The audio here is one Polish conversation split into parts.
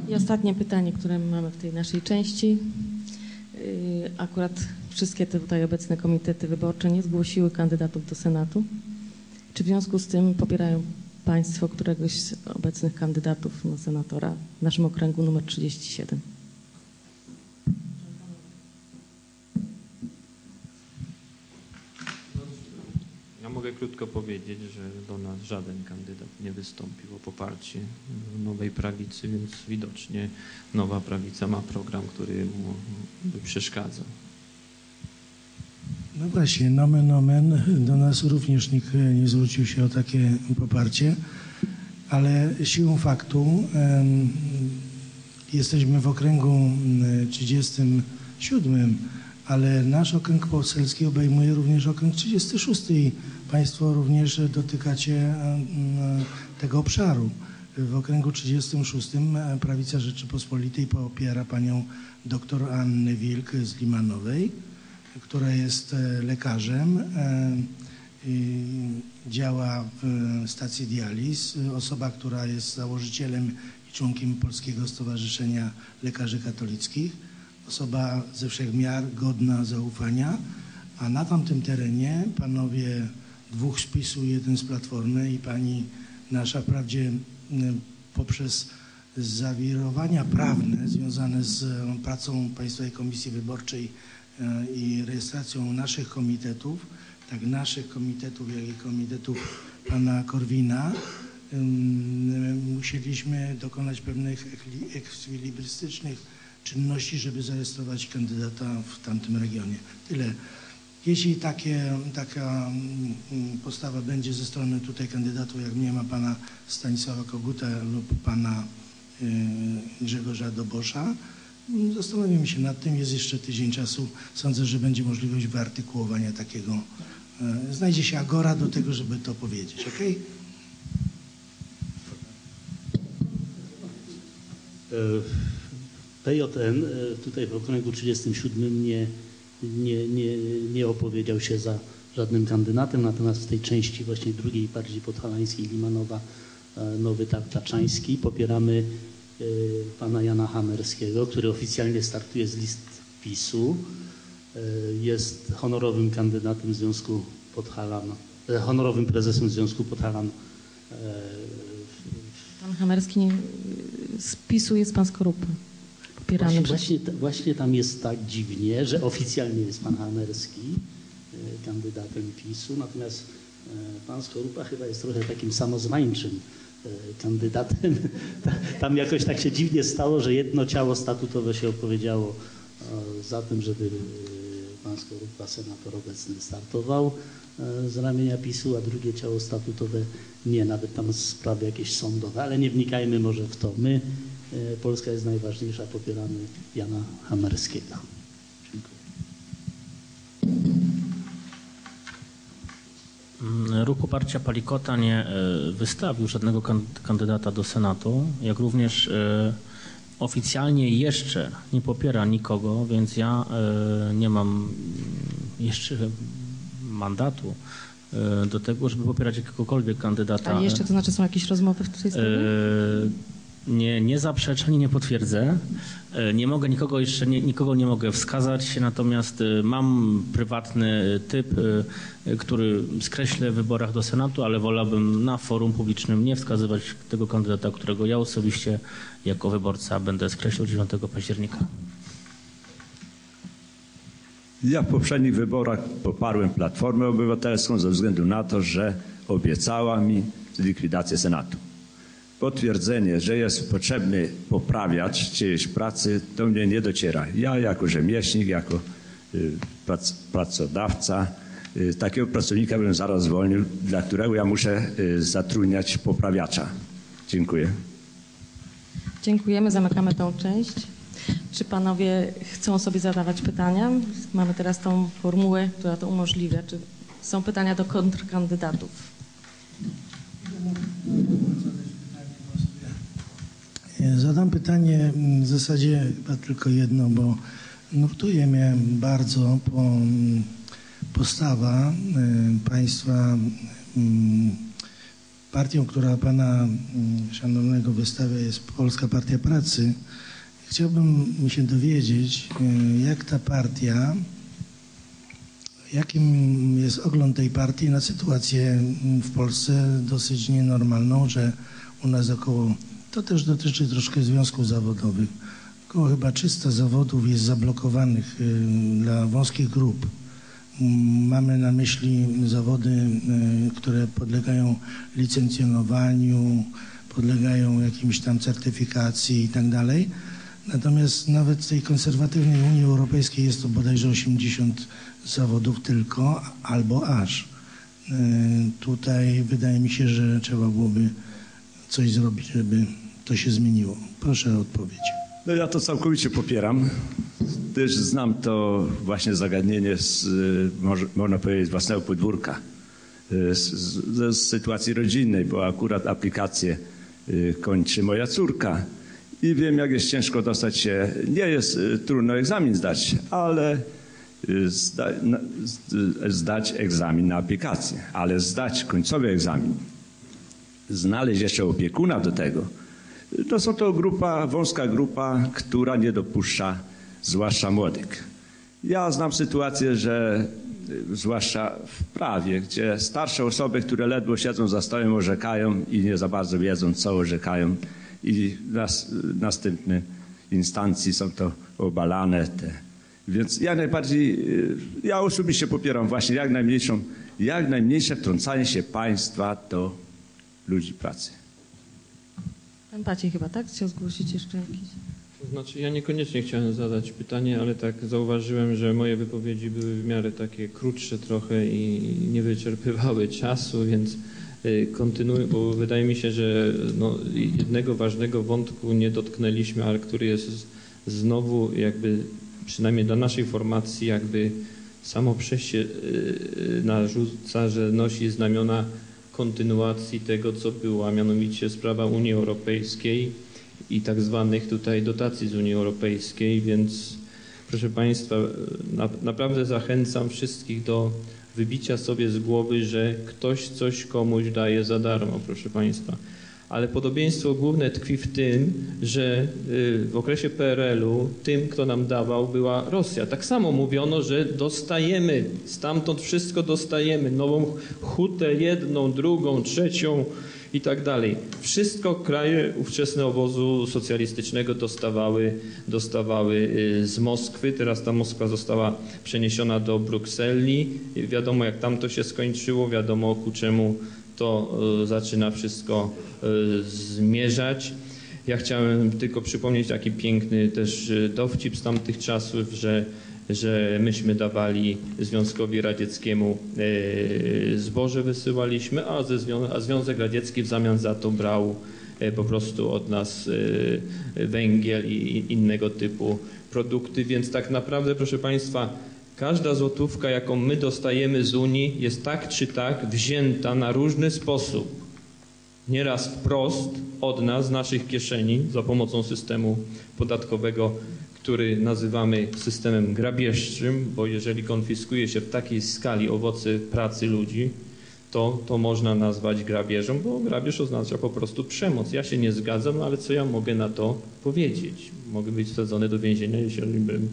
I ostatnie pytanie, które mamy w tej naszej części. Akurat wszystkie te tutaj obecne komitety wyborcze nie zgłosiły kandydatów do Senatu. Czy w związku z tym popierają Państwo któregoś z obecnych kandydatów na senatora w naszym okręgu numer 37? Ja mogę krótko powiedzieć, że do nas żaden kandydat nie wystąpił o poparcie Nowej Prawicy, więc widocznie Nowa Prawica ma program, który mu by przeszkadzał. No właśnie, nomen omen, do nas również nikt nie zwrócił się o takie poparcie, ale siłą faktu jesteśmy w okręgu 37, ale nasz okręg poselski obejmuje również okręg 36 i Państwo również dotykacie tego obszaru. W okręgu 36 Prawica Rzeczypospolitej popiera panią dr Annę Wilk z Limanowej, która jest lekarzem, działa w stacji dializ, osoba, która jest założycielem i członkiem Polskiego Stowarzyszenia Lekarzy Katolickich, osoba ze wszech miar godna zaufania, a na tamtym terenie panowie dwóch z PiS-u, jeden z Platformy i pani nasza wprawdzie poprzez zawirowania prawne związane z pracą Państwowej Komisji Wyborczej i rejestracją naszych komitetów, tak naszych komitetów, jak i komitetów pana Korwina, musieliśmy dokonać pewnych ekwilibrystycznych czynności, żeby zarejestrować kandydata w tamtym regionie. Tyle. Jeśli taka postawa będzie ze strony tutaj kandydatów, jak nie ma pana Stanisława Koguta lub pana Grzegorza Dobosza, zastanowimy się nad tym, jest jeszcze tydzień czasu. Sądzę, że będzie możliwość wyartykułowania takiego. Znajdzie się agora do tego, żeby to powiedzieć, ok? PJN tutaj w okręgu 37 nie opowiedział się za żadnym kandydatem, natomiast w tej części właśnie drugiej, bardziej podhalańskiej, Limanowa, Nowy Targ Taczański, popieramy pana Jana Hamerskiego, który oficjalnie startuje z list PiS-u. Jest honorowym kandydatem Związku Podhalan, honorowym prezesem Związku Podhalan. Pan Hamerski z PiS-u, jest pan Skorupa. Popierany Właśnie tam jest tak dziwnie, że oficjalnie jest pan Hamerski kandydatem PiS-u, natomiast pan Skorupa chyba jest trochę takim samozwańczym kandydatem. Tam jakoś tak się dziwnie stało, że jedno ciało statutowe się opowiedziało za tym, żeby pan Skorupa, senator obecny, startował z ramienia PiS-u, a drugie ciało statutowe nie, nawet tam sprawy jakieś sądowe, ale nie wnikajmy może w to. My, Polska jest najważniejsza, popieramy Jana Hamerskiego. Dziękuję. Ruch Poparcia Palikota nie wystawił żadnego kandydata do Senatu, jak również oficjalnie jeszcze nie popiera nikogo, więc ja nie mam jeszcze mandatu do tego, żeby popierać jakiegokolwiek kandydata. A jeszcze, to znaczy są jakieś rozmowy w tej sprawie? Nie zaprzeczę, nie potwierdzę. Nie mogę nikogo nie mogę wskazać, natomiast mam prywatny typ, który skreślę w wyborach do Senatu, ale wolałbym na forum publicznym nie wskazywać tego kandydata, którego ja osobiście jako wyborca będę skreślał 9 października. Ja w poprzednich wyborach poparłem Platformę Obywatelską ze względu na to, że obiecała mi likwidację Senatu. Potwierdzenie, że jest potrzebny poprawiacz czyjejś pracy, do mnie nie dociera. Ja jako rzemieślnik, jako pracodawca, takiego pracownika bym zaraz zwolnił, dla którego ja muszę zatrudniać poprawiacza. Dziękuję. Dziękujemy, zamykamy tą część. Czy panowie chcą sobie zadawać pytania? Mamy teraz tą formułę, która to umożliwia. Czy są pytania do kontrkandydatów? Zadam pytanie w zasadzie chyba tylko jedno, bo nurtuje mnie bardzo postawa państwa Partią, która pana szanownego wystawia, jest Polska Partia Pracy. Chciałbym się dowiedzieć, jak ta partia, jakim jest ogląd tej partii na sytuację w Polsce dosyć nienormalną, że u nas około, to też dotyczy troszkę związków zawodowych, około chyba 300 zawodów jest zablokowanych dla wąskich grup. Mamy na myśli zawody, które podlegają licencjonowaniu, podlegają jakimś tam certyfikacji i tak dalej. Natomiast nawet w tej konserwatywnej Unii Europejskiej jest to bodajże 80 zawodów tylko, albo aż. Tutaj wydaje mi się, że trzeba byłoby coś zrobić, żeby to się zmieniło. Proszę o odpowiedź. No ja to całkowicie popieram, gdyż znam to właśnie zagadnienie z, można powiedzieć, własnego podwórka, z sytuacji rodzinnej, bo akurat aplikację kończy moja córka i wiem, jak jest ciężko dostać się, nie jest trudno egzamin zdać, ale zdać egzamin na aplikację, ale zdać końcowy egzamin, znaleźć jeszcze opiekuna do tego, to są to wąska grupa, która nie dopuszcza zwłaszcza młodych. Ja znam sytuację, że zwłaszcza w prawie, gdzie starsze osoby, które ledwo siedzą za stołem, orzekają i nie za bardzo wiedzą, co orzekają i w następnej instancji są to obalane. Więc ja osobiście popieram właśnie jak najmniejsze wtrącanie się państwa do ludzi pracy. Pan Paciej chyba, tak? Chciał zgłosić jeszcze jakiś? To znaczy, ja niekoniecznie chciałem zadać pytanie, ale tak zauważyłem, że moje wypowiedzi były w miarę takie krótsze trochę i nie wyczerpywały czasu, więc kontynuuję, bo wydaje mi się, że no, jednego ważnego wątku nie dotknęliśmy, ale który jest znowu jakby, przynajmniej dla naszej formacji, jakby samo przejście narzuca, że nosi znamiona kontynuacji tego, co było, a mianowicie sprawa Unii Europejskiej i tak zwanych tutaj dotacji z Unii Europejskiej, więc proszę Państwa, naprawdę zachęcam wszystkich do wybicia sobie z głowy, że ktoś coś komuś daje za darmo, proszę Państwa. Ale podobieństwo główne tkwi w tym, że w okresie PRL-u tym, kto nam dawał, była Rosja. Tak samo mówiono, że dostajemy, stamtąd wszystko dostajemy, nową hutę, jedną, drugą, trzecią i tak dalej. Wszystko kraje ówczesne obozu socjalistycznego dostawały z Moskwy. Teraz ta Moskwa została przeniesiona do Brukseli. Wiadomo, jak tam to się skończyło, wiadomo, ku czemu to zaczyna wszystko zmierzać. Ja chciałem tylko przypomnieć taki piękny też dowcip z tamtych czasów, że myśmy dawali Związkowi Radzieckiemu zboże, wysyłaliśmy, a Związek Radziecki w zamian za to brał po prostu od nas węgiel i innego typu produkty, więc tak naprawdę, proszę Państwa, każda złotówka, jaką my dostajemy z Unii, jest tak czy tak wzięta na różny sposób. Nieraz wprost od nas, z naszych kieszeni, za pomocą systemu podatkowego, który nazywamy systemem grabieżczym, bo jeżeli konfiskuje się w takiej skali owoce pracy ludzi, to można nazwać grabieżą, bo grabież oznacza po prostu przemoc. Ja się nie zgadzam, ale co ja mogę na to powiedzieć? Mogę być wsadzony do więzienia, jeżeli bym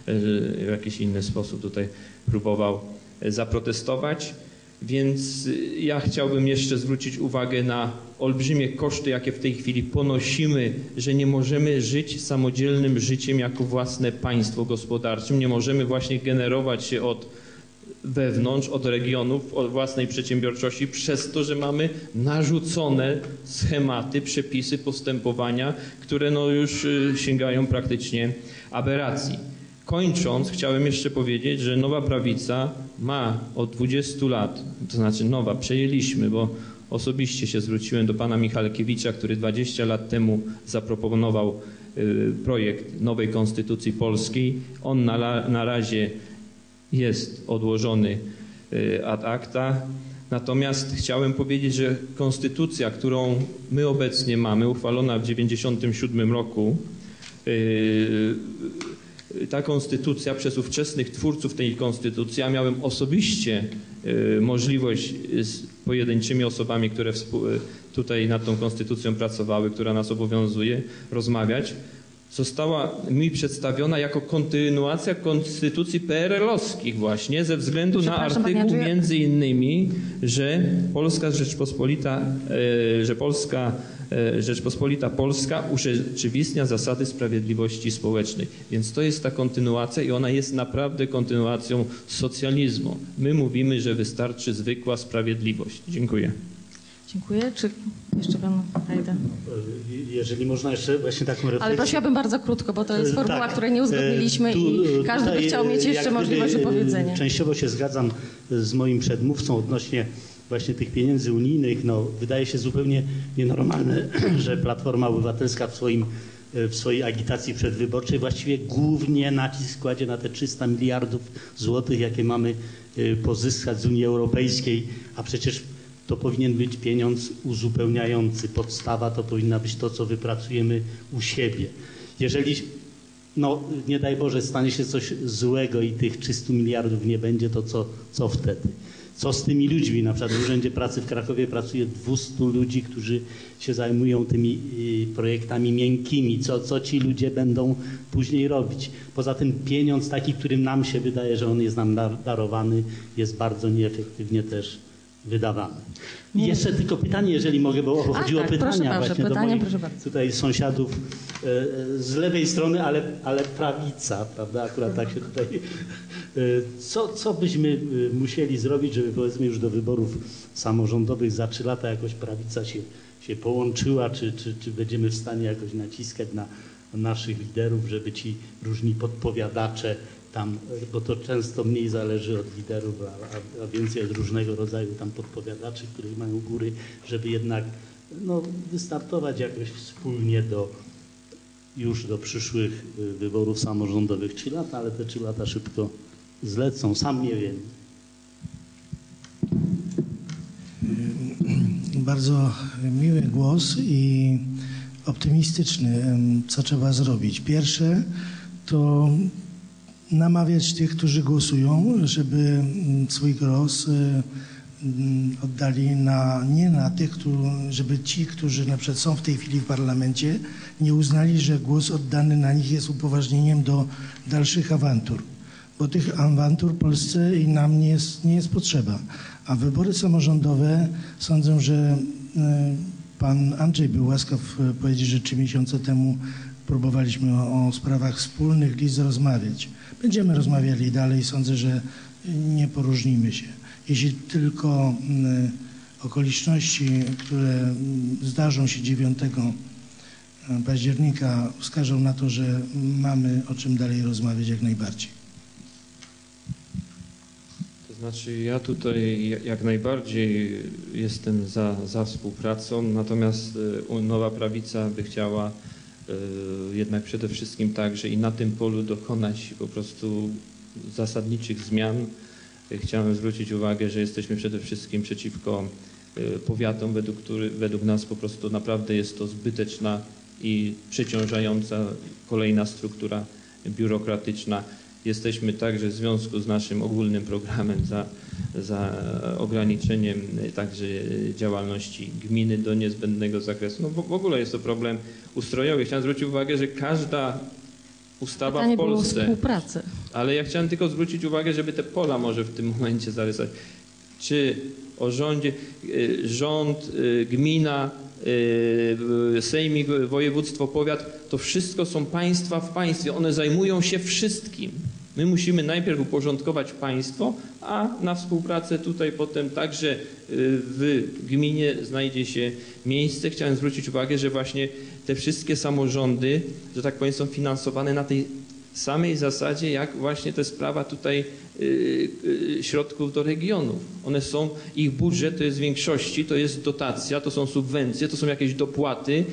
w jakiś inny sposób tutaj próbował zaprotestować. Więc ja chciałbym jeszcze zwrócić uwagę na olbrzymie koszty, jakie w tej chwili ponosimy, że nie możemy żyć samodzielnym życiem jako własne państwo gospodarczym. Nie możemy właśnie generować się od wewnątrz, od regionów, od własnej przedsiębiorczości przez to, że mamy narzucone schematy, przepisy postępowania, które no już sięgają praktycznie aberracji. Kończąc, chciałem jeszcze powiedzieć, że Nowa Prawica ma od 20 lat, to znaczy nowa, przejęliśmy, bo osobiście się zwróciłem do pana Michalkiewicza, który 20 lat temu zaproponował projekt nowej Konstytucji Polskiej. On na razie jest odłożony ad acta. Natomiast chciałem powiedzieć, że konstytucja, którą my obecnie mamy, uchwalona w 1997 roku, ta konstytucja przez ówczesnych twórców tej konstytucji, ja miałem osobiście możliwość z pojedynczymi osobami, które tutaj nad tą konstytucją pracowały, która nas obowiązuje, rozmawiać, została mi przedstawiona jako kontynuacja konstytucji PRL-owskich właśnie, ze względu na artykuł między innymi, że Polska Rzeczpospolita, Rzeczpospolita Polska urzeczywistnia zasady sprawiedliwości społecznej. Więc to jest ta kontynuacja i ona jest naprawdę kontynuacją socjalizmu. My mówimy, że wystarczy zwykła sprawiedliwość. Dziękuję. Dziękuję. Czy jeszcze pan Hajda? Jeżeli można jeszcze właśnie taką refleksję. Ale prosiłabym bardzo krótko, bo to jest formuła, tak, której nie uzgodniliśmy i każdy by chciał mieć jeszcze możliwość wypowiedzenia. Częściowo się zgadzam z moim przedmówcą odnośnie właśnie tych pieniędzy unijnych. No, wydaje się zupełnie nienormalne, że Platforma Obywatelska w swojej agitacji przedwyborczej właściwie głównie nacisk kładzie na te 300 miliardów złotych, jakie mamy pozyskać z Unii Europejskiej, a przecież to powinien być pieniądz uzupełniający. Podstawa to powinna być to, co wypracujemy u siebie. Jeżeli, no nie daj Boże, stanie się coś złego i tych 300 miliardów nie będzie, to co wtedy? Co z tymi ludźmi? Na przykład w Urzędzie Pracy w Krakowie pracuje 200 ludzi, którzy się zajmują tymi projektami miękkimi. Co ci ludzie będą później robić? Poza tym pieniądz taki, którym nam się wydaje, że on jest nam darowany, jest bardzo nieefektywnie też wydawany. I jeszcze tylko pytanie, jeżeli mogę, bo chodziło o pytania właśnie do moich tutaj sąsiadów z lewej strony, ale prawica, prawda? Akurat tak się tutaj... Co byśmy musieli zrobić, żeby powiedzmy już do wyborów samorządowych za 3 lata jakoś prawica się połączyła, czy będziemy w stanie jakoś naciskać na naszych liderów, żeby ci różni podpowiadacze tam, bo to często mniej zależy od liderów, a więcej od różnego rodzaju tam podpowiadaczy, których mają góry, żeby jednak no, wystartować jakoś wspólnie już do przyszłych wyborów samorządowych. 3 lata, ale te 3 lata szybko zlecą, sam nie wiem. Bardzo miły głos i optymistyczny. Co trzeba zrobić? Pierwsze to namawiać tych, którzy głosują, żeby swój głos oddali nie na tych, żeby ci, którzy na przykład są w tej chwili w parlamencie, nie uznali, że głos oddany na nich jest upoważnieniem do dalszych awantur. Bo tych awantur Polsce i nam nie jest potrzeba. A wybory samorządowe, sądzę, że pan Andrzej był łaskaw powiedzieć, że 3 miesiące temu próbowaliśmy o sprawach wspólnych list rozmawiać. Będziemy rozmawiali dalej. Sądzę, że nie poróżnimy się. Jeśli tylko okoliczności, które zdarzą się 9 października wskażą na to, że mamy o czym dalej rozmawiać jak najbardziej. To znaczy ja tutaj jak najbardziej jestem za współpracą, natomiast Nowa Prawica by chciała jednak przede wszystkim także i na tym polu dokonać po prostu zasadniczych zmian. Chciałem zwrócić uwagę, że jesteśmy przede wszystkim przeciwko powiatom, według nas po prostu naprawdę jest to zbyteczna i przeciążająca kolejna struktura biurokratyczna. Jesteśmy także w związku z naszym ogólnym programem za ograniczeniem także działalności gminy do niezbędnego zakresu. No w ogóle jest to problem ustrojowy. Chciałem zwrócić uwagę, że każda ustawa Pytanie w Polsce... było współpracy. Ale ja chciałem tylko zwrócić uwagę, żeby te pola może w tym momencie zarysować. Czy o rządzie, rząd, gmina, sejmik, województwo, powiat, to wszystko są państwa w państwie. One zajmują się wszystkim. My musimy najpierw uporządkować państwo, a na współpracę tutaj potem także w gminie znajdzie się miejsce. Chciałem zwrócić uwagę, że właśnie te wszystkie samorządy, że tak powiem, są finansowane na tej samej zasadzie, jak właśnie ta sprawa tutaj środków do regionów. One są, ich budżet to jest w większości, to jest dotacja, to są subwencje, to są jakieś dopłaty,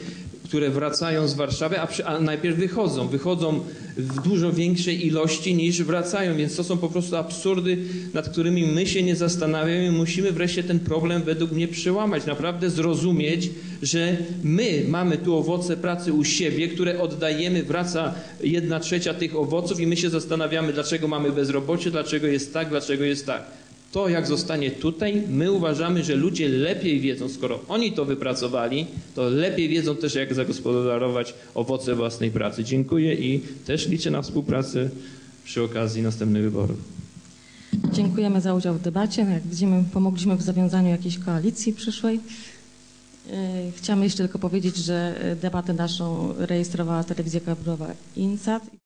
które wracają z Warszawy, a najpierw wychodzą w dużo większej ilości niż wracają, więc to są po prostu absurdy, nad którymi my się nie zastanawiamy. Musimy wreszcie ten problem według mnie przełamać, naprawdę zrozumieć, że my mamy tu owoce pracy u siebie, które oddajemy, wraca 1/3 tych owoców i my się zastanawiamy, dlaczego mamy bezrobocie, dlaczego jest tak, dlaczego jest tak. To, jak zostanie tutaj, my uważamy, że ludzie lepiej wiedzą, skoro oni to wypracowali, to lepiej wiedzą też, jak zagospodarować owoce własnej pracy. Dziękuję i też liczę na współpracę przy okazji następnych wyborów. Dziękujemy za udział w debacie. Jak widzimy, pomogliśmy w zawiązaniu jakiejś koalicji przyszłej. Chciałam jeszcze tylko powiedzieć, że debatę naszą rejestrowała telewizja kablowa INSAT.